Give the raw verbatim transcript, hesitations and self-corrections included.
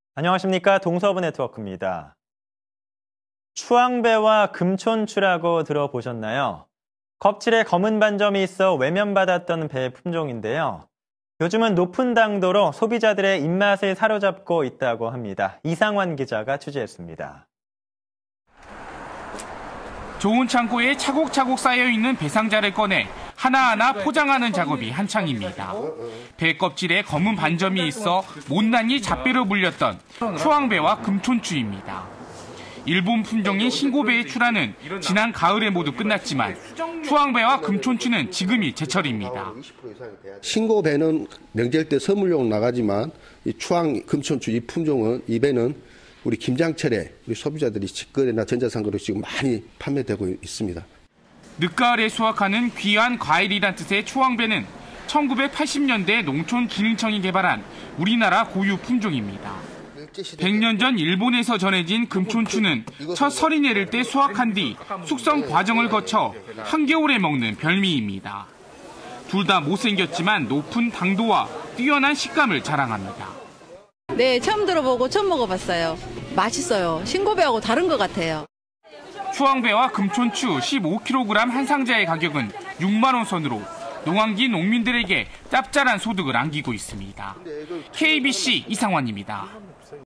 안녕하십니까. 동서부 네트워크입니다. 추앙배와 금촌추라고 들어보셨나요? 껍질에 검은 반점이 있어 외면받았던 배 품종인데요. 요즘은 높은 당도로 소비자들의 입맛을 사로잡고 있다고 합니다. 이상환 기자가 취재했습니다. 좋은 창고에 차곡차곡 쌓여있는 배상자를 꺼내 하나하나 포장하는 작업이 한창입니다. 배 껍질에 검은 반점이 있어 못난이 잡배로 불렸던 추앙배와 금촌추입니다. 일본 품종인 신고배의 출하는 지난 가을에 모두 끝났지만 추앙배와 금촌추는 지금이 제철입니다. 신고배는 명절 때 선물용 나가지만 이 추앙, 금촌추 이 품종은 이 배는 우리 김장철에 우리 소비자들이 직거래나 전자상거래로 지금 많이 판매되고 있습니다. 늦가을에 수확하는 귀한 과일이란 뜻의 추앙배는 천구백팔십 년대 농촌기능청이 개발한 우리나라 고유 품종입니다. 백 년 전 일본에서 전해진 금촌추는 첫 설이 내릴 때 수확한 뒤 숙성 과정을 거쳐 한겨울에 먹는 별미입니다. 둘 다 못생겼지만 높은 당도와 뛰어난 식감을 자랑합니다. 네, 처음 들어보고 처음 먹어봤어요. 맛있어요. 신고배하고 다른 것 같아요. 추앙배와 금촌추 십오 킬로그램 한 상자의 가격은 육만 원 선으로 농한기 농민들에게 짭짤한 소득을 안기고 있습니다. 케이비씨 이상환입니다.